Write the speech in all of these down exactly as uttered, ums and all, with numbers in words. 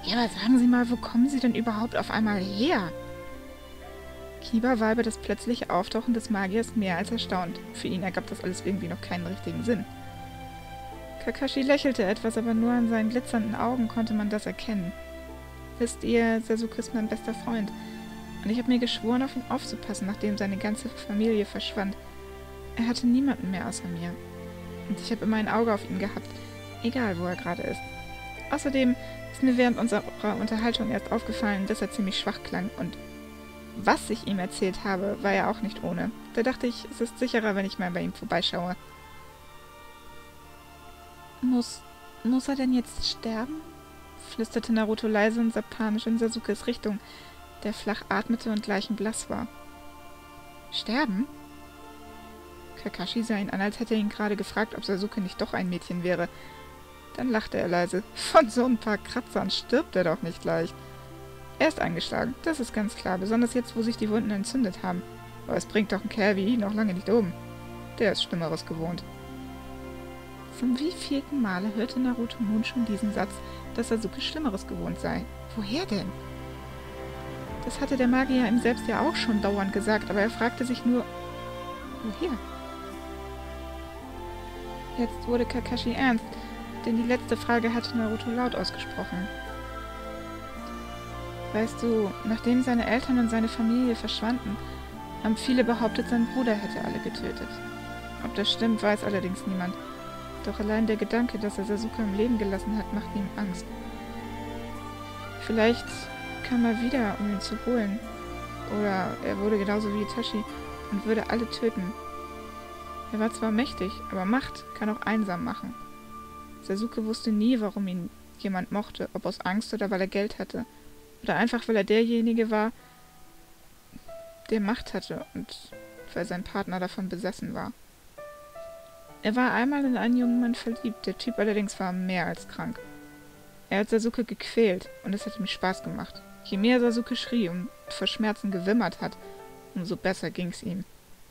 Ja, aber sagen Sie mal, wo kommen Sie denn überhaupt auf einmal her? Kiba war über das plötzliche Auftauchen des Magiers mehr als erstaunt. Für ihn ergab das alles irgendwie noch keinen richtigen Sinn. Kakashi lächelte etwas, aber nur an seinen glitzernden Augen konnte man das erkennen. Wisst ihr, Sasuke ist mein bester Freund. Und ich habe mir geschworen, auf ihn aufzupassen, nachdem seine ganze Familie verschwand. Er hatte niemanden mehr außer mir. Und ich habe immer ein Auge auf ihn gehabt, egal wo er gerade ist. Außerdem ist mir während unserer Unterhaltung erst aufgefallen, dass er ziemlich schwach klang. Und was ich ihm erzählt habe, war ja auch nicht ohne. Da dachte ich, es ist sicherer, wenn ich mal bei ihm vorbeischaue. Muss, muss er denn jetzt sterben? Flüsterte Naruto leise und sah panisch in Sasukes Richtung, der flach atmete und leichenblass war. Sterben? Kakashi sah ihn an, als hätte er ihn gerade gefragt, ob Sasuke nicht doch ein Mädchen wäre. Dann lachte er leise. Von so ein paar Kratzern stirbt er doch nicht leicht. Er ist angeschlagen, das ist ganz klar, besonders jetzt, wo sich die Wunden entzündet haben. Aber es bringt doch einen Kerl wie ihn noch lange nicht um. Der ist Schlimmeres gewohnt. Zum wievielten Male hörte Naruto nun schon diesen Satz, dass Sasuke Schlimmeres gewohnt sei. Woher denn? Das hatte der Magier ihm selbst ja auch schon dauernd gesagt, aber er fragte sich nur, woher? Jetzt wurde Kakashi ernst, denn die letzte Frage hatte Naruto laut ausgesprochen. Weißt du, nachdem seine Eltern und seine Familie verschwanden, haben viele behauptet, sein Bruder hätte alle getötet. Ob das stimmt, weiß allerdings niemand. Doch allein der Gedanke, dass er Sasuke im Leben gelassen hat, macht ihm Angst. Vielleicht kam er wieder, um ihn zu holen. Oder er wurde genauso wie Itachi und würde alle töten. Er war zwar mächtig, aber Macht kann auch einsam machen. Sasuke wusste nie, warum ihn jemand mochte, ob aus Angst oder weil er Geld hatte. Oder einfach, weil er derjenige war, der Macht hatte und weil sein Partner davon besessen war. Er war einmal in einen jungen Mann verliebt, der Typ allerdings war mehr als krank. Er hat Sasuke gequält und es hat ihm Spaß gemacht. Je mehr Sasuke schrie und vor Schmerzen gewimmert hat, umso besser ging's ihm.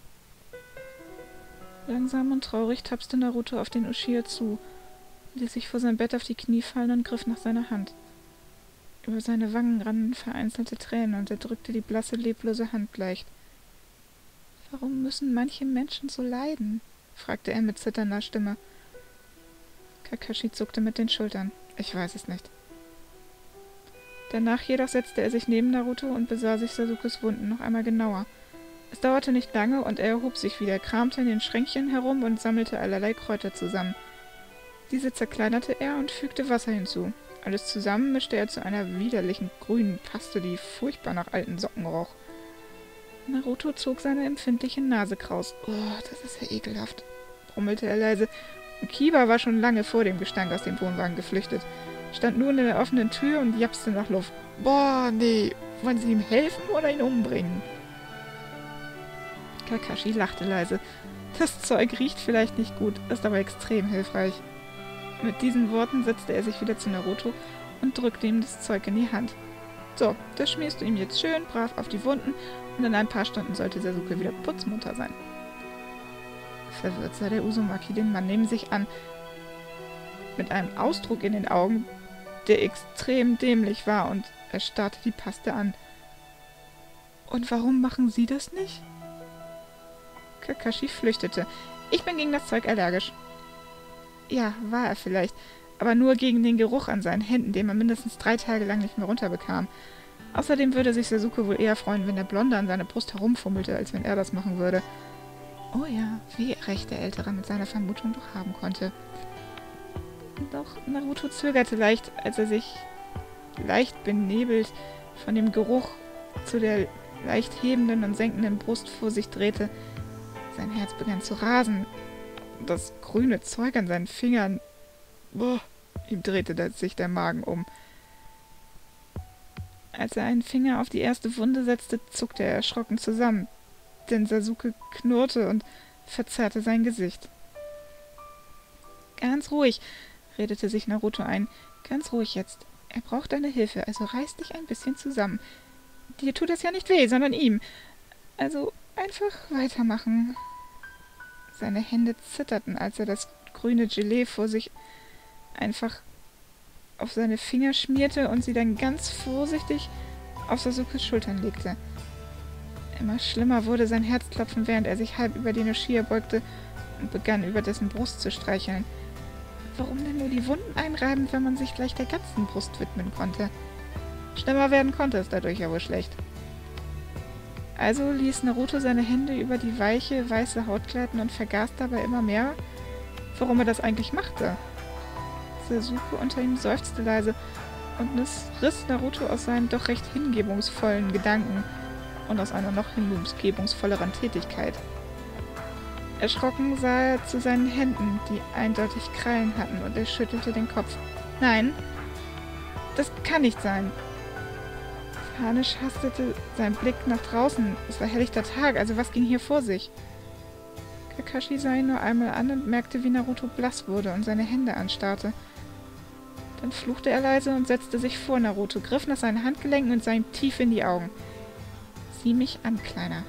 Langsam und traurig tapste Naruto auf den Uchiha zu, ließ sich vor sein Bett auf die Knie fallen und griff nach seiner Hand. Über seine Wangen rannen vereinzelte Tränen und er drückte die blasse, leblose Hand leicht. »Warum müssen manche Menschen so leiden?« fragte er mit zitternder Stimme. Kakashi zuckte mit den Schultern. »Ich weiß es nicht.« Danach jedoch setzte er sich neben Naruto und besah sich Sasukes Wunden noch einmal genauer. Es dauerte nicht lange und er erhob sich wieder, kramte in den Schränkchen herum und sammelte allerlei Kräuter zusammen. Diese zerkleinerte er und fügte Wasser hinzu. Alles zusammen mischte er zu einer widerlichen grünen Paste, die furchtbar nach alten Socken roch. Naruto zog seine empfindliche Nase kraus. »Oh, das ist ja ekelhaft«, brummelte er leise. Und Kiba war schon lange vor dem Gestank aus dem Wohnwagen geflüchtet, stand nun in der offenen Tür und japste nach Luft. »Boah, nee, wollen Sie ihm helfen oder ihn umbringen?« Kakashi lachte leise. »Das Zeug riecht vielleicht nicht gut, ist aber extrem hilfreich.« Mit diesen Worten setzte er sich wieder zu Naruto und drückte ihm das Zeug in die Hand. »So, das schmierst du ihm jetzt schön brav auf die Wunden und in ein paar Stunden sollte Sasuke wieder putzmunter sein.« Verwirrt sah der Uzumaki den Mann neben sich an, mit einem Ausdruck in den Augen, der extrem dämlich war, und er starrte die Paste an. »Und warum machen Sie das nicht?« Kakashi flüchtete. »Ich bin gegen das Zeug allergisch.« Ja, war er vielleicht, aber nur gegen den Geruch an seinen Händen, den man mindestens drei Tage lang nicht mehr runterbekam. Außerdem würde sich Sasuke wohl eher freuen, wenn der Blonde an seiner Brust herumfummelte, als wenn er das machen würde. Oh ja, wie recht der Ältere mit seiner Vermutung doch haben konnte. Doch Naruto zögerte leicht, als er sich leicht benebelt von dem Geruch zu der leicht hebenden und senkenden Brust vor sich drehte. Sein Herz begann zu rasen. Das grüne Zeug an seinen Fingern. Boah, ihm drehte sich der Magen um. Als er einen Finger auf die erste Wunde setzte, zuckte er erschrocken zusammen, denn Sasuke knurrte und verzerrte sein Gesicht. »Ganz ruhig«, redete sich Naruto ein. »Ganz ruhig jetzt. Er braucht deine Hilfe, also reiß dich ein bisschen zusammen. Dir tut das ja nicht weh, sondern ihm. Also einfach weitermachen.« Seine Hände zitterten, als er das grüne Gelee vor sich einfach auf seine Finger schmierte und sie dann ganz vorsichtig auf Sasukes Schultern legte. Immer schlimmer wurde sein Herzklopfen, während er sich halb über den Uchiha beugte und begann, über dessen Brust zu streicheln. Warum denn nur die Wunden einreiben, wenn man sich gleich der ganzen Brust widmen konnte? Schlimmer werden konnte es dadurch ja wohl schlecht. Also ließ Naruto seine Hände über die weiche, weiße Haut gleiten und vergaß dabei immer mehr, warum er das eigentlich machte. Sasuke unter ihm seufzte leise und es riss Naruto aus seinen doch recht hingebungsvollen Gedanken und aus einer noch hingebungsvolleren Tätigkeit. Erschrocken sah er zu seinen Händen, die eindeutig Krallen hatten, und er schüttelte den Kopf. Nein, das kann nicht sein. Panisch hastete sein Blick nach draußen. Es war helllichter Tag, also was ging hier vor sich? Kakashi sah ihn nur einmal an und merkte, wie Naruto blass wurde und seine Hände anstarrte. Dann fluchte er leise und setzte sich vor Naruto, griff nach seinen Handgelenken und sah ihm tief in die Augen. Sieh mich an, Kleiner.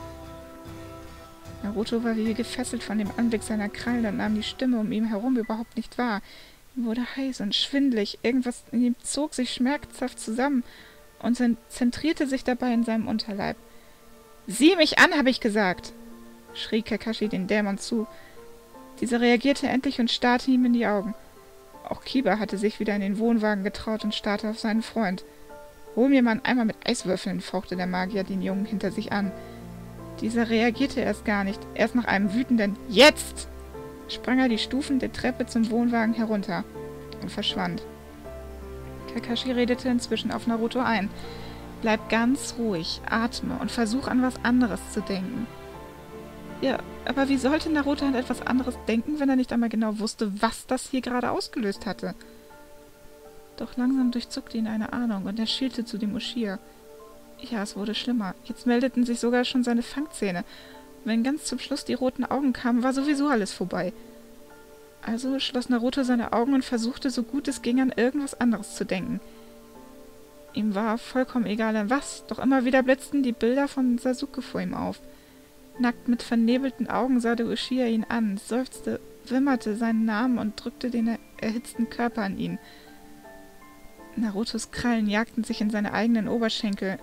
Naruto war wie gefesselt von dem Anblick seiner Krallen und nahm die Stimme um ihn herum überhaupt nicht wahr. Ihm wurde heiß und schwindelig, irgendwas in ihm zog sich schmerzhaft zusammen und zentrierte sich dabei in seinem Unterleib. »Sieh mich an, habe ich gesagt!« schrie Kakashi den Dämon zu. Dieser reagierte endlich und starrte ihm in die Augen. Auch Kiba hatte sich wieder in den Wohnwagen getraut und starrte auf seinen Freund. »Hol mir mal einen Eimer mit Eiswürfeln«, fauchte der Magier den Jungen hinter sich an. Dieser reagierte erst gar nicht. Erst nach einem wütenden »Jetzt!« sprang er die Stufen der Treppe zum Wohnwagen herunter und verschwand. Kakashi redete inzwischen auf Naruto ein. »Bleib ganz ruhig, atme und versuch an was anderes zu denken.« Ja, aber wie sollte Naruto an etwas anderes denken, wenn er nicht einmal genau wusste, was das hier gerade ausgelöst hatte? Doch langsam durchzuckte ihn eine Ahnung und er schielte zu dem Uchiha. Ja, es wurde schlimmer. Jetzt meldeten sich sogar schon seine Fangzähne. Und wenn ganz zum Schluss die roten Augen kamen, war sowieso alles vorbei. Also schloss Naruto seine Augen und versuchte, so gut es ging, an irgendwas anderes zu denken. Ihm war vollkommen egal an was, doch immer wieder blitzten die Bilder von Sasuke vor ihm auf. Nackt mit vernebelten Augen sah der Uchiha ihn an, seufzte, wimmerte seinen Namen und drückte den erhitzten Körper an ihn. Narutos Krallen jagten sich in seine eigenen Oberschenkel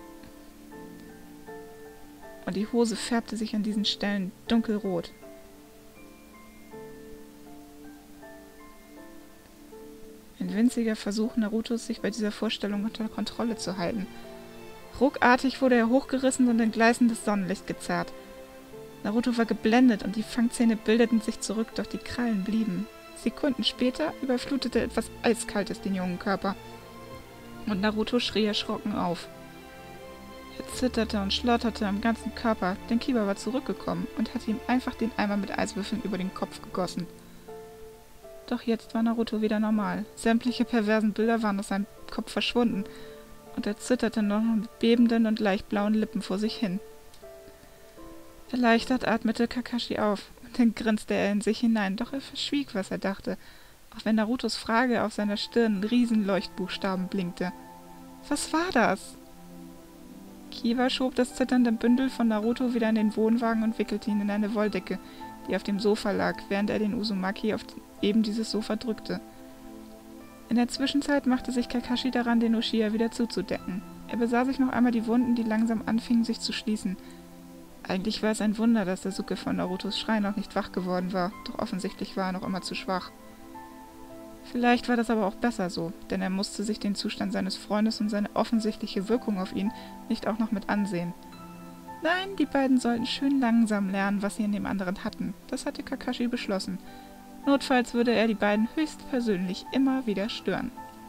und die Hose färbte sich an diesen Stellen dunkelrot. Ein winziger Versuch Narutos, sich bei dieser Vorstellung unter Kontrolle zu halten. Ruckartig wurde er hochgerissen und in gleißendes Sonnenlicht gezerrt. Naruto war geblendet und die Fangzähne bildeten sich zurück, doch die Krallen blieben. Sekunden später überflutete etwas Eiskaltes den jungen Körper. Und Naruto schrie erschrocken auf. Er zitterte und schlotterte am ganzen Körper, denn Kiba war zurückgekommen und hatte ihm einfach den Eimer mit Eiswürfeln über den Kopf gegossen. Doch jetzt war Naruto wieder normal. Sämtliche perversen Bilder waren aus seinem Kopf verschwunden und er zitterte noch mit bebenden und leicht blauen Lippen vor sich hin. Erleichtert atmete Kakashi auf und dann grinste er in sich hinein, doch er verschwieg, was er dachte, auch wenn Narutos Frage auf seiner Stirn Riesenleuchtbuchstaben blinkte. Was war das? Kiba schob das zitternde Bündel von Naruto wieder in den Wohnwagen und wickelte ihn in eine Wolldecke, die auf dem Sofa lag, während er den Uzumaki auf eben dieses Sofa drückte. In der Zwischenzeit machte sich Kakashi daran, den Uchiha wieder zuzudecken. Er besah sich noch einmal die Wunden, die langsam anfingen, sich zu schließen. Eigentlich war es ein Wunder, dass Sasuke von Narutos Schrei noch nicht wach geworden war, doch offensichtlich war er noch immer zu schwach. Vielleicht war das aber auch besser so, denn er musste sich den Zustand seines Freundes und seine offensichtliche Wirkung auf ihn nicht auch noch mit ansehen. Nein, die beiden sollten schön langsam lernen, was sie in dem anderen hatten. Das hatte Kakashi beschlossen. Notfalls würde er die beiden höchstpersönlich immer wieder stören.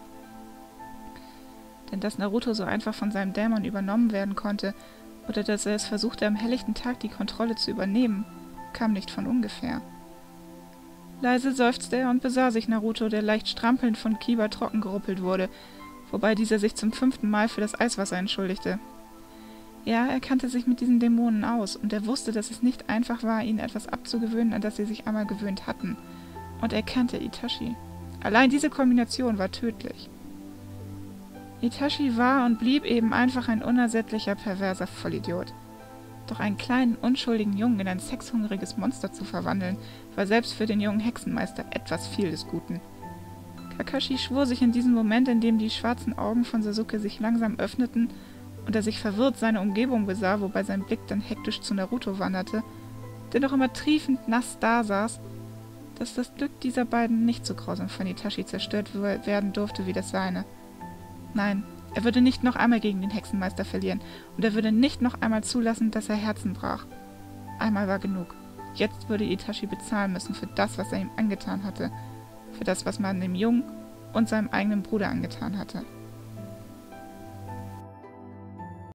Denn dass Naruto so einfach von seinem Dämon übernommen werden konnte, oder dass er es versuchte, am helllichten Tag die Kontrolle zu übernehmen, kam nicht von ungefähr. Leise seufzte er und besah sich Naruto, der leicht strampelnd von Kiba trockengeruppelt wurde, wobei dieser sich zum fünften Mal für das Eiswasser entschuldigte. Ja, er kannte sich mit diesen Dämonen aus, und er wusste, dass es nicht einfach war, ihnen etwas abzugewöhnen, an das sie sich einmal gewöhnt hatten. Und er kannte Itachi. Allein diese Kombination war tödlich. Itachi war und blieb eben einfach ein unersättlicher, perverser Vollidiot. Doch einen kleinen, unschuldigen Jungen in ein sexhungriges Monster zu verwandeln, war selbst für den jungen Hexenmeister etwas viel des Guten. Kakashi schwor sich in diesem Moment, in dem die schwarzen Augen von Sasuke sich langsam öffneten und er sich verwirrt seine Umgebung besah, wobei sein Blick dann hektisch zu Naruto wanderte, der noch immer triefend nass dasaß, dass das Glück dieser beiden nicht so grausam von Itachi zerstört werden durfte wie das seine. Nein, er würde nicht noch einmal gegen den Hexenmeister verlieren und er würde nicht noch einmal zulassen, dass er Herzen brach. Einmal war genug. Jetzt würde Itachi bezahlen müssen für das, was er ihm angetan hatte, für das, was man dem Jungen und seinem eigenen Bruder angetan hatte.